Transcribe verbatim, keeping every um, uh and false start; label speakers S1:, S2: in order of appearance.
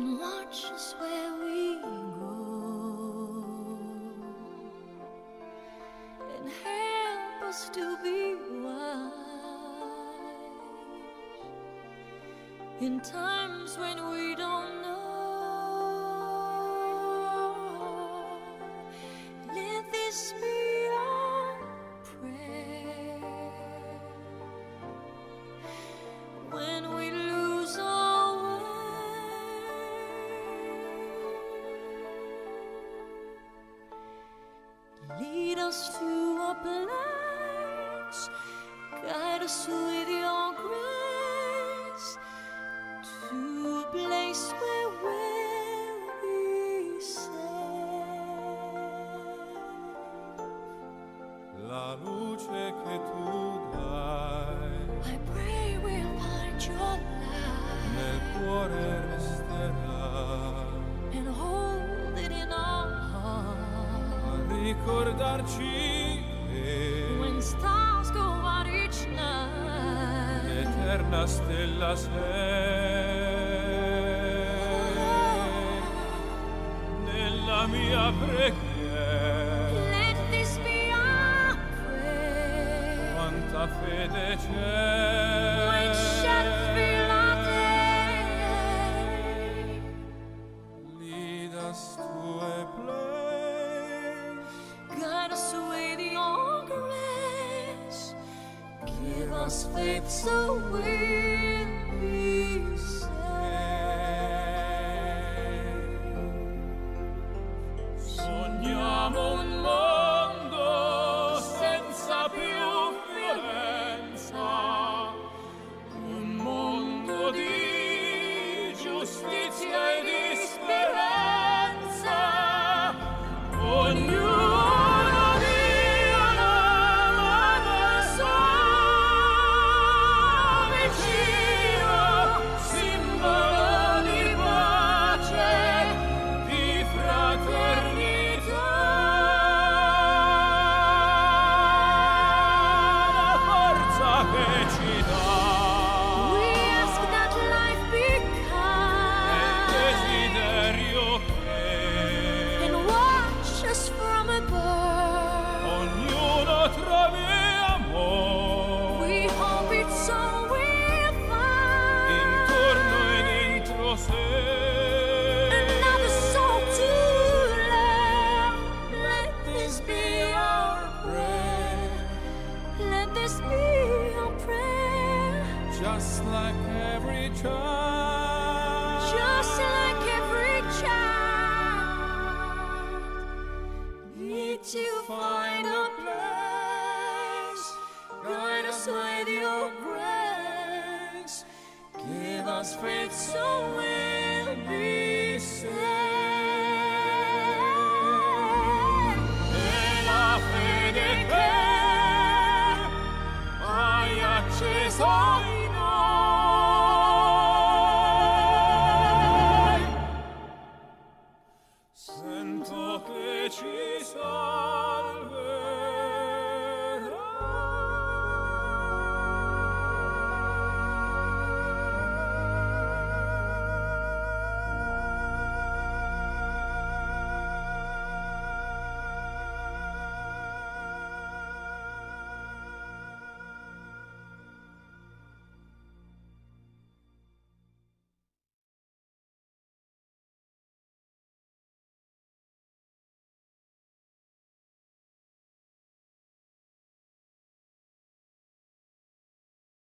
S1: and watch us where we go, and help us to be wise in times when we don't know. Let this be our prayer when we lose our way. Lead us to a place, guide us with your grace, to a place where we'll be safe.
S2: La luce che tu dai
S1: I pray we'll find your light
S2: nel cuore resterà,
S1: and hold it in our heart.
S2: a ricordarci che
S1: When stars go out each night,
S2: l'eterna stella sei nella mia preghiera.
S1: let this be our prayer.
S2: Quanta fede
S1: When shadows
S2: c'è,
S1: fill our day,
S2: lead us to a place,
S1: guide us with your grace. Give us faith so we'll be saved.
S2: sogniamo un mondo senza più violenza, un mondo di giustizia e di speranza. Ognuno dia la mano al suo vicino, simbolo di pace, di fraternità. La forza che ci dà
S1: We ask that life be
S2: è
S1: kind
S2: desiderio che
S1: and watch us from above.
S2: ognuno trovi amore
S1: We hope it's all we'll find.
S2: intorno e dentro sé.
S1: Another soul to love. Let this be our prayer. Let this be our prayer.
S2: Just like every child,
S1: Just like every child, need to find a place. Guide us with your grace. Give us faith so we'll be saved.
S2: e la fede che hai acceso in noi, sento che ci sei.